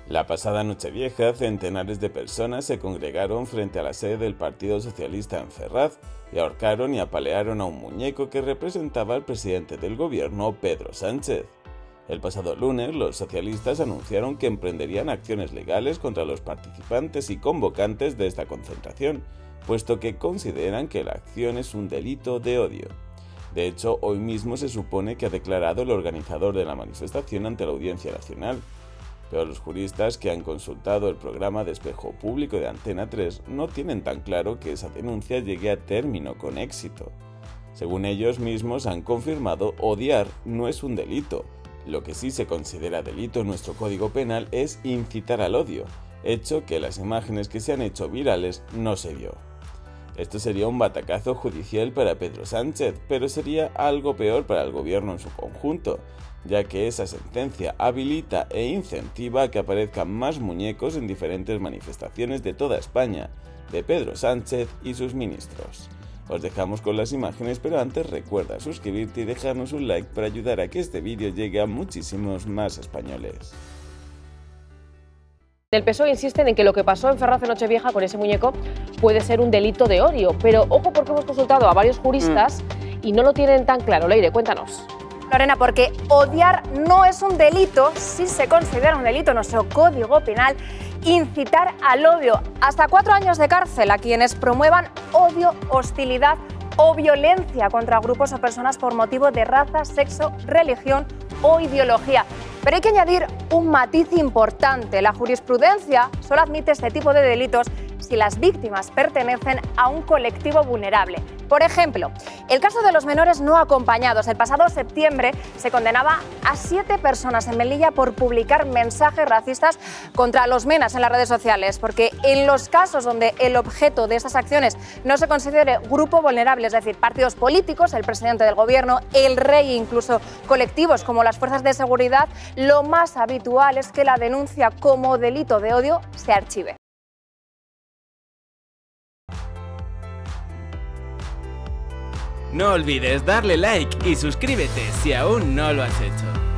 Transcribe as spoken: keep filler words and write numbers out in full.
La pasada Nochevieja, centenares de personas se congregaron frente a la sede del Partido Socialista en Ferraz y ahorcaron y apalearon a un muñeco que representaba al presidente del gobierno, Pedro Sánchez. El pasado lunes, los socialistas anunciaron que emprenderían acciones legales contra los participantes y convocantes de esta concentración, puesto que consideran que la acción es un delito de odio. De hecho, hoy mismo se supone que ha declarado el organizador de la manifestación ante la Audiencia Nacional. Pero los juristas que han consultado el programa de Espejo Público de Antena tres no tienen tan claro que esa denuncia llegue a término con éxito. Según ellos mismos han confirmado, odiar no es un delito. Lo que sí se considera delito en nuestro Código Penal es incitar al odio, hecho que en las imágenes que se han hecho virales no se vio. Esto sería un batacazo judicial para Pedro Sánchez, pero sería algo peor para el gobierno en su conjunto, ya que esa sentencia habilita e incentiva a que aparezcan más muñecos en diferentes manifestaciones de toda España, de Pedro Sánchez y sus ministros. Os dejamos con las imágenes, pero antes recuerda suscribirte y dejarnos un like para ayudar a que este vídeo llegue a muchísimos más españoles. El P S O E insisten en que lo que pasó en Ferraz en Nochevieja con ese muñeco puede ser un delito de odio, pero ojo porque hemos consultado a varios juristas mm. y no lo tienen tan claro. Leire, cuéntanos. Lorena, porque odiar no es un delito, sí se considera un delito en nuestro Código Penal, incitar al odio. Hasta cuatro años de cárcel a quienes promuevan odio, hostilidad o violencia contra grupos o personas por motivo de raza, sexo, religión o ideología. Pero hay que añadir un matiz importante. La jurisprudencia solo admite este tipo de delitos si las víctimas pertenecen a un colectivo vulnerable. Por ejemplo, el caso de los menores no acompañados. El pasado septiembre se condenaba a siete personas en Melilla por publicar mensajes racistas contra los menas en las redes sociales, porque en los casos donde el objeto de estas acciones no se considere grupo vulnerable, es decir, partidos políticos, el presidente del gobierno, el rey e incluso colectivos como las fuerzas de seguridad, lo más habitual es que la denuncia como delito de odio se archive. No olvides darle like y suscríbete si aún no lo has hecho.